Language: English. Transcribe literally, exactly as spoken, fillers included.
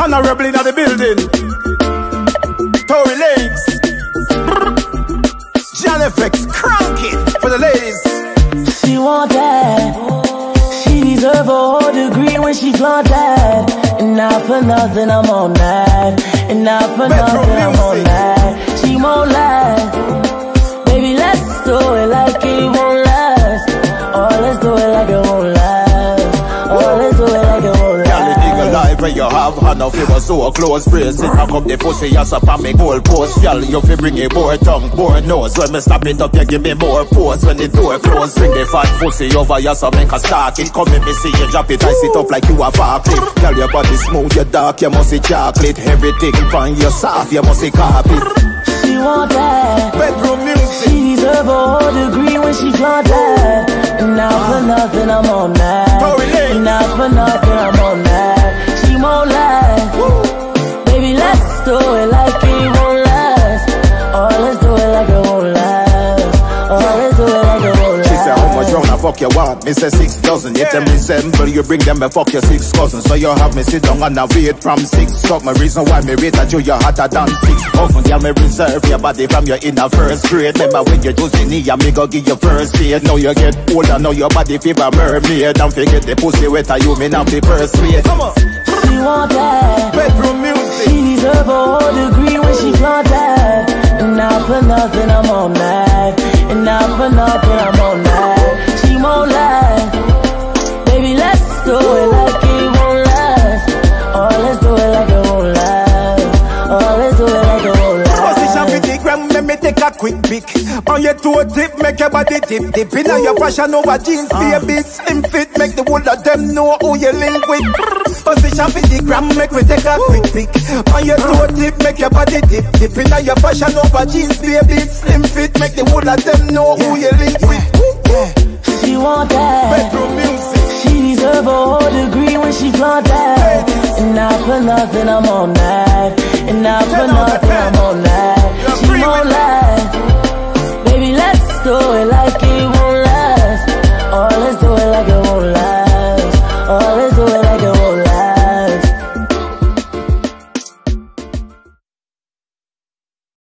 Honorebel in the building. Tory Lanez. Jon F X, crank it for the ladies. She want that. She deserve a whole degree when she flaunt that. And not for nothing, I'm on that. And not for nothing, I'm on that. She won't last. Baby, let's do it like it won't last. Oh, let's do it like it won't last. Oh, let's do it like it won't last. Life where you have enough, you was so close. Brace it, I come the pussy, yes, up on me goal post. Y'all, you fi bring it more tongue, more nose. When me stop it up, you give me more pose. When the door close, bring the fat pussy over, yes, I make a start it. Come in, me see you drop it, I sit up like you a barclay. Girl, your body smooth, you dark, you must see chocolate. Everything fine, you soft, you must see carpet. She want that. Bedroom music. She deserve a whole degree when she flaunt that. And not for nothing, I'm on that. Tory Lanez. And not for nothing, I'm on that. She won't last. Woo. Baby, let's do it like it won't last. Oh, let's do it like it won't last. Oh, let's do it like it won't last. She said, how much round I fuck you want? Me say six dozen. Yet them resemble, you bring them and fuck your six cousins. So you have me sit down and I wait from six. Stop my reason why me rate at you, you're hotter than six. Often girl me reserve your body from your inner first grade. Remember when you just in here, me go give you first aid. Now you get older, now your body fever mermaid. Don't forget the pussy wetter, you may not be first rate. Come on. She want that. Bedroom music. She deserve a whole degree when she flaunt that. And not for nothing, I'm on that. And not for nothing, I'm on that. She won't last. Baby, let's do it like it won't last. Oh, let's do it like it won't last. Oh, let's do it like it won't last. Position for the gram, let me take a quick pic. On your toe tip, make your body dip, dip. In your fashion over jeans, baby, slim fit. Make the whole of them know who you link with. Position for the gram, make me take a quick pic. On your toe tip, make your body dip, dip. In your fashion over jeans, baby, slim fit. Make the whole of them know who you link with. She want that. Bedroom music. She deserve a whole degree when she flaunt that. And not for nothing, I'm on that. And not for nothing, I'm on that. She won't